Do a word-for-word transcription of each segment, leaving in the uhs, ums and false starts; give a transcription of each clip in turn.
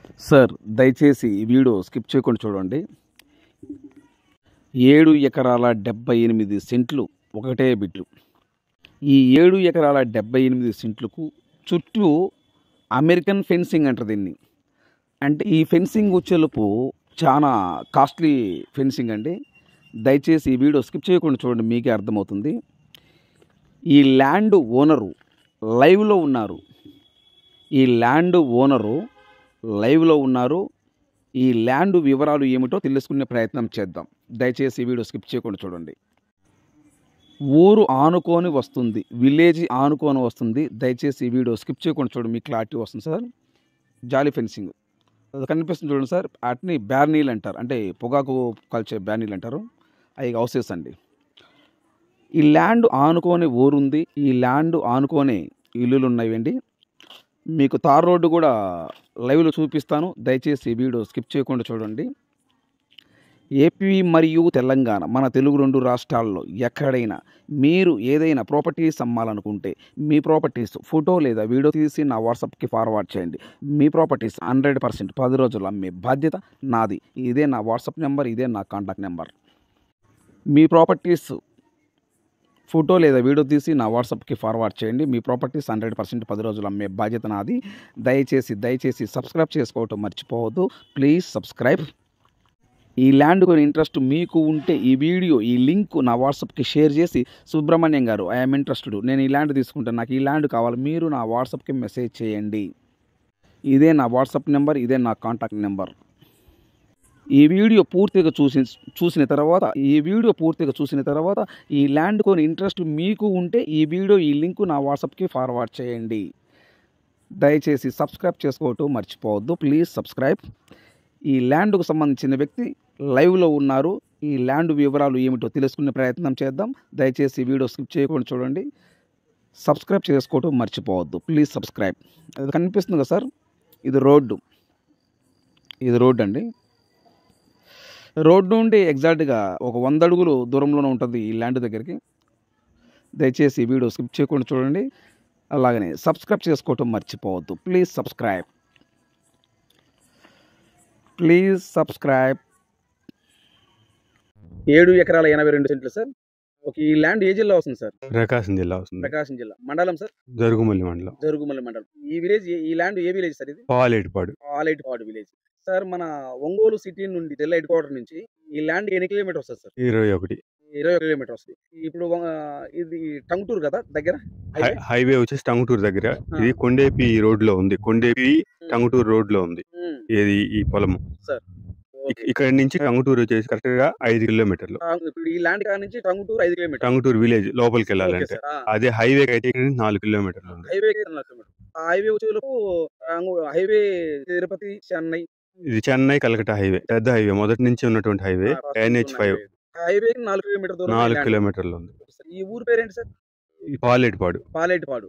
Sir దయచేసి ఈ video skip చేయకుండా చూడండి. ఏడు ఎకరాల డెబ్బై ఎనిమిది సెంట్లు ఒకటే బిట్లు. ఈ ఏడు ఎకరాల డెబ్బై ఎనిమిది సెంట్లకు చుట్టూ అమెరికన్ ఫెన్సింగ్ అంటారు దీన్ని. అంటే ఈ ఫెన్సింగ్ వచ్చేలోపు చాలా కాస్ట్లీ ఫెన్సింగ్ అండి. దయచేసి ఈ వీడియో స్కిప్ చేయకుండా చూడండి, మీకే అర్థమవుతుంది. ఈ ల్యాండ్ ఓనరు లైవ్లో ఉన్నారు. ఈ ల్యాండ్ ఓనరు లైవ్లో ఉన్నారు. ఈ ల్యాండ్ వివరాలు ఏమిటో తెలుసుకునే ప్రయత్నం చేద్దాం. దయచేసి ఈ వీడియో స్కిప్ చేయకుండా చూడండి. ఊరు ఆనుకొని వస్తుంది, విలేజ్ ఆనుకొని వస్తుంది. దయచేసి ఈ వీడియో స్కిప్ చేయకుండా చూడండి, మీకు క్లారిటీ వస్తుంది సార్. జాలీ ఫెన్సింగ్ అది కనిపిస్తుంది చూడండి సార్. వాటిని బ్యార్నీలు అంటారు, అంటే పొగాకు కల్చే బ్యార్నీలు అంటారు. అవి హౌసెస్ అండి. ఈ ల్యాండ్ ఆనుకొని ఊరుంది, ఈ ల్యాండ్ ఆనుకొని ఇల్లులు ఉన్నాయండి. మీకు తార్ రోడ్డు కూడా లైవ్లో చూపిస్తాను. దయచేసి ఈ వీడియో స్కిప్ చేయకుండా చూడండి. ఏపీ మరియు తెలంగాణ, మన తెలుగు రెండు రాష్ట్రాల్లో ఎక్కడైనా మీరు ఏదైనా ప్రాపర్టీస్ అమ్మాలనుకుంటే మీ ప్రాపర్టీస్ ఫోటో లేదా వీడియో తీసి నా వాట్సాప్కి ఫార్వర్డ్ చేయండి. మీ ప్రాపర్టీస్ హండ్రెడ్ పర్సెంట్ పది రోజులు అమ్మే బాధ్యత నాది. ఇదే నా వాట్సాప్ నెంబర్, ఇదే నా కాంటాక్ట్ నెంబర్. మీ ప్రాపర్టీస్ ఫోటో లేదా వీడియో తీసి నా వాట్సాప్కి ఫార్వర్డ్ చేయండి. మీ ప్రాపర్టీస్ హండ్రెడ్ పర్సెంట్ పది రోజులు అమ్మే బాధ్యత నాది. దయచేసి దయచేసి సబ్స్క్రైబ్ చేసుకోవటం మర్చిపోవద్దు. Please subscribe. ఈ ల్యాండ్ కొని ఇంట్రెస్ట్ మీకు ఉంటే ఈ వీడియో ఈ లింక్ నా వాట్సాప్కి షేర్ చేసి, సుబ్రహ్మణ్యం గారు ఐఎమ్ ఇంట్రెస్టెడ్, నేను ఈ ల్యాండ్ తీసుకుంటాను, నాకు ఈ ల్యాండ్ కావాలి, మీరు నా వాట్సాప్కి మెసేజ్ చేయండి. ఇదే నా వాట్సాప్ నెంబర్, ఇదే నా కాంటాక్ట్ నెంబర్. ఈ వీడియో పూర్తిగా చూసి చూసిన తర్వాత ఈ వీడియో పూర్తిగా చూసిన తర్వాత ఈ ల్యాండ్ కొని ఇంట్రెస్ట్ మీకు ఉంటే ఈ వీడియో ఈ లింక్ నా వాట్సాప్కి ఫార్వర్డ్ చేయండి. దయచేసి సబ్స్క్రైబ్ చేసుకోవటం మర్చిపోవద్దు. Please subscribe. ఈ ల్యాండ్కు సంబంధించిన వ్యక్తి లైవ్లో ఉన్నారు. ఈ ల్యాండ్ వివరాలు ఏమిటో తెలుసుకునే ప్రయత్నం చేద్దాం. దయచేసి ఈ వీడియో స్కిప్ చేయకుండా చూడండి. సబ్స్క్రైబ్ చేసుకోవటం మర్చిపోవద్దు. Please subscribe. అది కనిపిస్తుంది కదా సార్, ఇది రోడ్డు. ఇది రోడ్డు అండి. రోడ్డు నుండి ఎగ్జాక్ట్గా ఒక వంద అడుగులు దూరంలోనే ఉంటుంది ఈ ల్యాండ్ దగ్గరికి. దయచేసి ఈ వీడియో స్కిప్ చేయకుండా చూడండి. అలాగనే సబ్స్క్రైబ్ చేసుకోవటం మర్చిపోవద్దు. Please subscribe. Please subscribe. ఏడు ఎకరాల ఎనభై రెండు సెంట్లు సార్. ఒక ఈ ల్యాండ్ ఏ జిల్లా వస్తుంది సార్? ప్రకాశం జిల్లా వస్తుంది. ప్రకాశం జిల్లా. మండలం సార్? జరుగుమల్లి మండలం. జరుగుమల్లి మండలం. ఈ విలేజ్ ఈ ల్యాండ్ ఏ విలేజ్ సార్? ఇది పాలేటిపాడు. Paletipadu village sir. మన ఒంగోలు సిటీ నుండి జిల్లా హెడ్ క్వార్టర్ నుంచి ఈ ల్యాండ్ ఎన్ని కిలోమీటర్ వస్తుంది సార్? ఇరవై ఒకటి ఇరవై కిలోమీటర్ వస్తుంది. ఇప్పుడు ఇది టంగుటూరు కదా దగ్గర. హైవే వచ్చేసి టంగుటూరు దగ్గర. ఇది కొండేపి రోడ్ లో ఉంది. కొండేపి టంగుటూరు రోడ్ లో ఉంది ఏది ఈ పొలము సార్. ఇక్కడ నుంచి టంగుటూరు వచ్చేసి కరెక్ట్ గా ఐదు కిలోమీటర్లు. ఇప్పుడు ఈ ల్యాండ్ కాడ నుంచి టంగుటూరు ఐదు కిలోమీటర్. టంగుటూరు విలేజ్ లోపలికి వెళ్ళాలంటే అదే హైవే అయితే ఇక్కడ నాలుగు కిలోమీటర్లు ఉంది. హైవే హైవే వచ్చేలోపు హైవే తిరుపతి చెన్నై. ఇది చెన్నై కలకట్టా హైవే, పెద్ద హైవే, మొదటి నుంచి ఉన్నటువంటి హైవే. ఎన్హెచ్ ఫైవ్ హైవే నాలుగు కిలోమీటర్ దూరం, నాలుగు కిలోమీటర్లు ఉంది. ఈ ఊరు పేరేంటి సార్? పాలేటిపాడు. పాలేటిపాడు.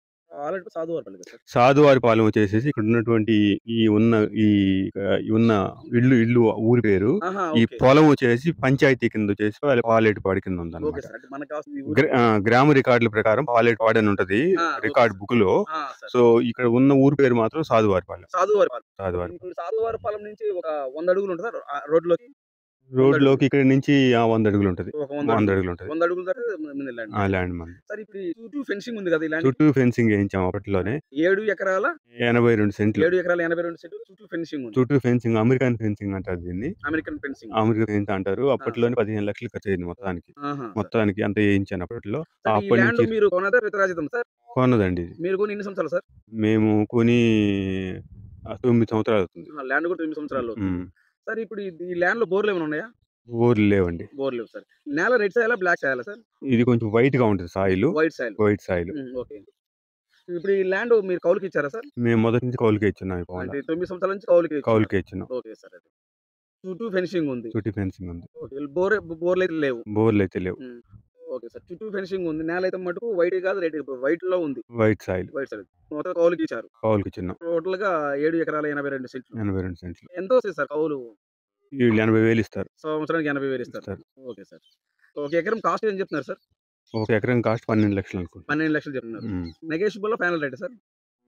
సాధువారి పాలెం వచ్చేసి ఇక్కడ ఉన్నటువంటి ఈ ఉన్న ఈ ఉన్న ఇల్లు ఇల్లు ఊరి పేరు. ఈ పొలం వచ్చేసి పంచాయతీ కింద వచ్చేసి పాలేటిపాడు కింద ఉంది అన్నమాట. గ్రామ రికార్డుల ప్రకారం పాలేటిపాడు అని ఉంటది రికార్డ్ బుక్ లో. సో ఇక్కడ ఉన్న ఊరి పేరు మాత్రం సాధువారి పాలెం. సాధువారి సాధువారి పాలెం నుంచి ఒక వంద అడుగులు ఉంటుంది రోడ్ లోకి. రోడ్ లోకి ఇక్కడ నుంచి వంద అడుగులు ఉంటది. వంద అడుగులు ఉంటది. వంద అడుగులు ల్యాండ్ మంది. చుట్టూ ఫెన్సింగ్ ఉంది కదా. చుట్టూ ఫెన్సింగ్ వేయించాం అప్పట్లోనే. ఏడు ఎకరాల ఎనభై రెండు సెంట్లు. ఏడు ఎకరాల ఎనభై రెండు సెంట్లు చుట్టూ ఫెన్సింగ్ ఉంది. చుట్టూ ఫెన్సింగ్ అమెరికన్ ఫెన్సింగ్ అంటారు దీన్ని. American fencing. అమెరికన్ ఫెన్సింగ్ అంటారు. అప్పట్లోనే పదిహేను లక్షలు ఖర్చు అయింది మొత్తానికి. మొత్తానికి అంత వేయించాను అప్పట్లో. అప్పటి నుంచి మీరు కొన్నదా వితరాజితం సార్? కొన్నదండి. మీరు కొని ఎన్ని సంవత్సరాలు సార్? మేము కొని తొమ్మిది సంవత్సరాలు అవుతుంది. ల్యాండ్ కూడా తొమ్మిది సంవత్సరాలు సార్. ఇప్పుడు ఈ ల్యాండ్ లో బోర్లు ఏమైనా ఉన్నాయా? బోర్లు లేవండి. బోర్ లేవు సార్. నేల red soil black soil sir? ఇది కొంచెం వైట్ గా ఉంటుంది soil. White soil. White soil. Okay. ఇప్పుడు ఈ ల్యాండ్ మీరు కౌలుకి ఇచ్చారా సార్? మేము మొదటి నుంచి కౌలుకి ఇచ్చున్నాం. తొమ్మిది సంవత్సరాల నుంచి కౌలుకి కౌలుకి ఇచ్చున్నాం. Okay sir. చుట్టూ ఫెన్సింగ్ ఉంది. చుట్టూ ఫెన్సింగ్ ఉంది. బోర్ బోర్లు అయితే లేవు. బోర్లు అయితే లేవు. Okay sir. చుట్టూ ఫెన్సింగ్ ఉంది. నేల అయితే మటుకు వైట్ కాదు రెడ్, వైట్ లో ఉంది. White soil. White soil. మొత్తం కౌలుకి ఇచ్చారు. కౌలుకి ఇచ్చున్నాం. టోటల్ గా ఏడు ఎకరాల ఎనభై రెండు సెంట్లు. ఎనభై రెండు సెంట్లు. ఎంత వస్తుంది సార్ కౌలు? వీళ్ళు ఎనభై వేలు ఇస్తారు. సంవత్సరానికి ఎనభై వేలు ఇస్తారు. Okay sir. ఒక ఎకరం కాస్ట్ ఏం చెప్తున్నారు సార్? ఒక ఎకరం కాస్ట్ పన్నెండు లక్షలు అనుకుంటా. పన్నెండు లక్షలు చెప్తున్నారు. Negotiable final rate sir?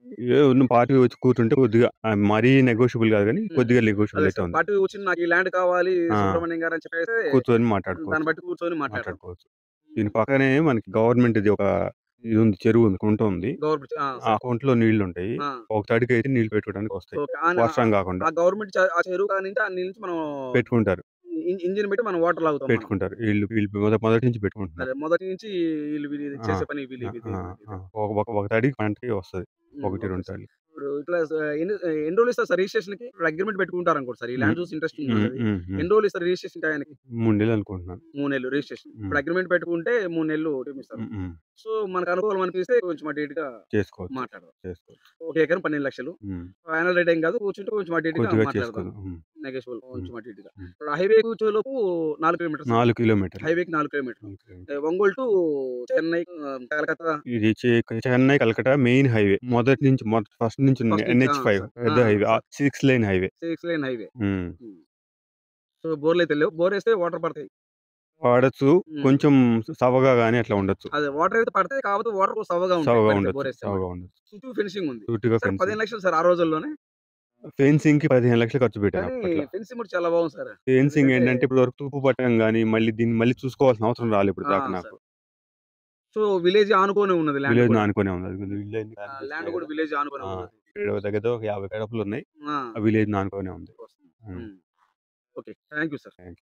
ఏ ఉన్న పార్టీ వచ్చి కూర్చుంటే కొద్దిగా ఆహ్, మరీ నెగోషియబుల్ కాదు గానీ, హ్మ్. కొద్దిగా నెగోషియబుల్ అదే అయితే సార్. ఉంది. పార్టీ కూర్చొని నాకు ఈ ల్యాండ్ కావాలి ఆ! సుబ్రహ్మణ్యం గారు అని చెప్పేసి కూర్చొని దాన్ని మాట్లాడుకోవచ్చు. బట్టి కూర్చొని మాట్లాడతాం. మాట్లాడుకోవచ్చు. దీని పక్కనే మనకి గవర్నమెంట్‌ది ఒక ఇది ఉంది. చెరువు ఉంది. కుంట ఉంది. గవర్నమెంట్ ఆ! ఆ సార్. కుంటలో నీళ్లుంటాయి. ఆ! ఒక తడికైతే నీళ్లు పెట్టుకోవడానికి వస్తాయి. ఓకే. ఆన వర్షం కాకుండా. ఆ గవర్నమెంట్ చ ఆ చెరువు కాడ నుంచి ఆ నీళ్ళు నుంచి మనం పెట్టుకుంటారు. ఇ ఇంజిన్ పెట్టి మనం వాటర్ లాగుతాం మనం. పెట్టుకుంటారు. వీళ్ళు వీళ్ళు మొద మొదటి నుంచి పెట్టుకుంటున్నారు. అదే మొదటి నుంచి ఈళ్ళు వీళ్ళు ఆ! చేసే పని వీళ్ళు ఆ! ఇది. ఆ! ఇది. ఆ! ఒక ఒక ఒక తడికి పంటకి వస్తది. హ్మ్. ఒకటి, ఓకే రెండు సార్. తడులు. ఇప్పుడు ఇట్లా స ఎన్ని ఎన్ని రోజులు ఇస్తారు సార్ రిజిస్ట్రేషన్‌కి? ఇప్పుడు అగ్రీమెంట్ పెట్టుకుంటారనుకోండి సార్. ఈ హ్మ్. ల్యాండ్ చూసి ఇంట్రెస్ట్ హ్మ్. ఉందన్నది. హ్మ్. హ్మ్. ఎన్ని రోజులు ఇస్తారు రిజిస్ట్రేషన్ టయానికి? మూడు నెలలు అనుకుంటున్నాను. మూడు నెలలు రిజిస్ట్రేషన్. హ్మ్. ఇప్పుడు అగ్రీమెంట్ పెట్టుకుంటే మూడు నెలలు టైమ్ ఇస్తారు. హ్మ్. హ్మ్. సో, మనకు అనుకూలం అనిపిస్తే కొంచెం అటు ఇటుగా చేసుకోవచ్చు. మాట్లాడదాం. చేసుకోవచ్చు. ఒక ఎకరం పన్నెండు లక్షలు హ్మ్. ఫైనల్ రేట్ ఏం కాదు. కూర్చుంటే కొంచెం అటు ఇటుగా కొద్దిగా మాట్లాడదాం. చేసుకుందాం. హ్మ్. నెగోషియబుల్ హ్మ్. కొంచెం అటు ఇటుగా. హ్మ్. ఇప్పుడు హైవే కూర్చోలోపు నాలుగు కిలోమీటర్స్. నాలుగు కిలోమీటర్లు. హైవేకి నాలుగు కిలోమీటర్లు. నాలుగు కిలోమీటర్లు. ఆహ్, ఒంగోలు టు చెన్నై ఆహ్, కలకత్తా ఇది చె చెన్నై, కలకట్టా మెయిన్ హైవే. మొదటి నుంచి మొద ఫస్ట్ నుంచి ఫస్ట్ నుంచి ఆ! NH five sir. ఆ! పెద్ద హైవే. సార్. ఆహ్, ఆరు లేన్ హైవే. ఆరు లేన్ హైవే. హ్మ్. హ్మ్. సో, బోర్‌లయితే లేవు. బోరేస్తే వాటర్ పడతాయి. వాడొచ్చు. హ్మ్. కొంచెం సవగా గాని అట్లా ఉండొచ్చు. అదే వాటర్ అయితే పడతాయి. కాకపోతే వాటర్ సవ్వగా ఉంటాయి. సవగా పడితే ఉండొచ్చు. బోరేస్తే మాట. సవగా ఉండొచ్చు. చుట్టూ ఫెన్సింగ్ ఉంది. సూటిగా సార్ ఫెన్సింగ్. పదిహేను లక్షలు సార్ ఆ రోజుల్లోనే. ఫెన్సింగ్‌కి పదిహేను లక్షలు ఖర్చు పెట్టాను కానీ అప్పట్లో. ఫెన్సింగ్ కూడా చాలా బాగుంది సార్. ఫెన్సింగ్ ఎందుకంటే ఏంటంటే ఇప్పటి వరకు తూపు పట్టడం గాని, మళ్ళీ దీన్ని మళ్ళీ చూసుకోవాల్సిన అవసరం రాలే ఇప్పటి ఆ! దాకా నాకు. సార్. సో, విలేజ్ ఆనుకోని ఉన్నది ల్యాండ్ విలేజ్‌ని కూడా. ఆనుకునే ఉంది. అది విలేజ్‌ని ఆ! కనిపిస్తున్నాయి ల్యాండ్ కూడా గదా! విలేజ్ ఆనుకునే ఆ! ఉన్నది. ఇక్కడ దగ్గర దగ్గర ఒక యాభై గడపలున్నాయి. ఆ! ఆ విలేజ్‌ని ఆనుకునే ఉంది. వస్తుంది. హ్మ్. హ్మ్. Okay. Thank you sir. Thank you.